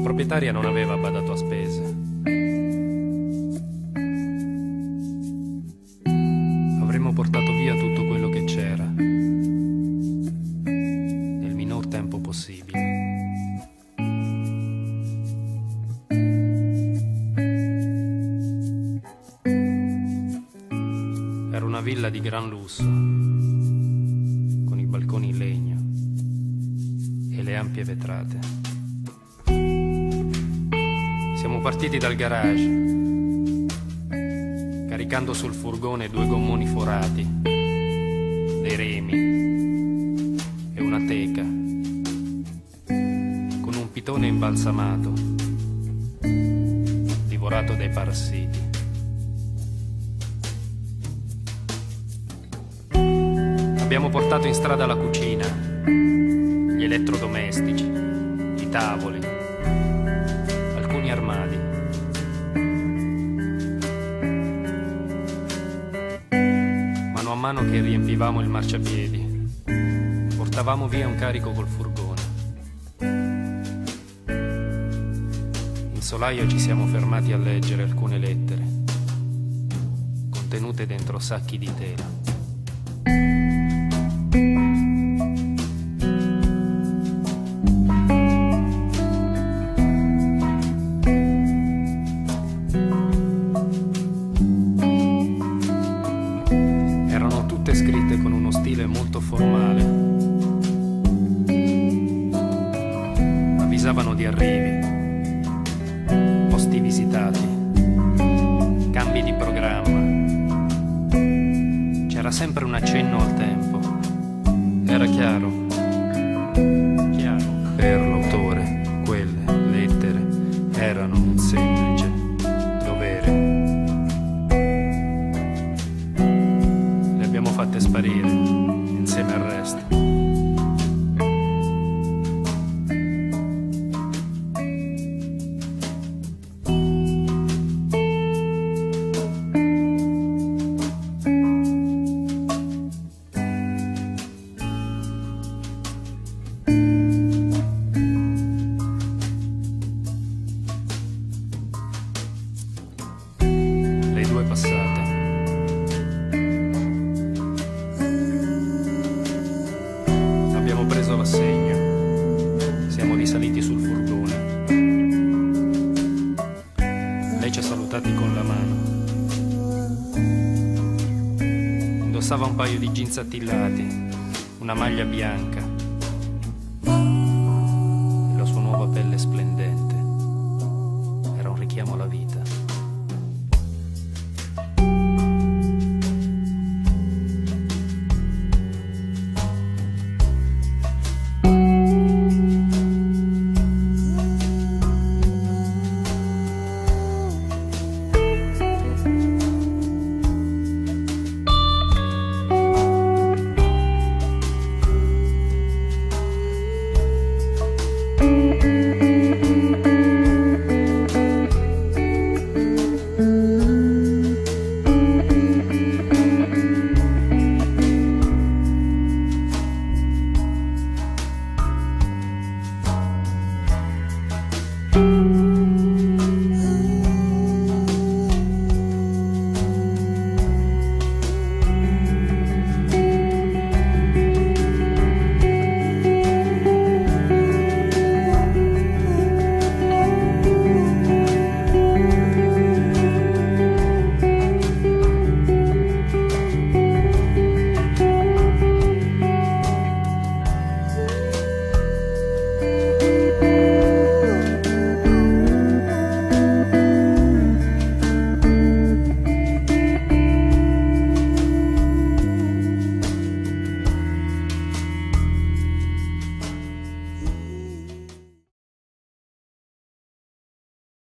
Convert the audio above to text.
proprietaria non aveva badato a spese. Avremmo portato via tutto quello che c'era, nel minor tempo possibile. Era una villa di gran lusso, con i balconi in legno e le ampie vetrate. Siamo partiti dal garage, caricando sul furgone 2 gommoni forati, dei remi e una teca, con un pitone imbalsamato, divorato dai parassiti. Abbiamo portato in strada la cucina, gli elettrodomestici, i tavoli, alcuni armadi. Mano a mano che riempivamo il marciapiedi, portavamo via un carico col furgone. In solaio ci siamo fermati a leggere alcune lettere, contenute dentro sacchi di tela. Scritte con uno stile molto formale. Avvisavano di arrivi, posti visitati, cambi di programma. C'era sempre un accenno al tempo. Era chiaro per l'autore, quelle lettere erano un semplice dovere. Fatte sparire insieme al resto. Le 2 passate. Abbiamo preso l'assegno, siamo risaliti sul furgone. Lei ci ha salutati con la mano. Indossava un paio di jeans attillati, una maglia bianca e la sua nuova pelle splendente era un richiamo alla vita.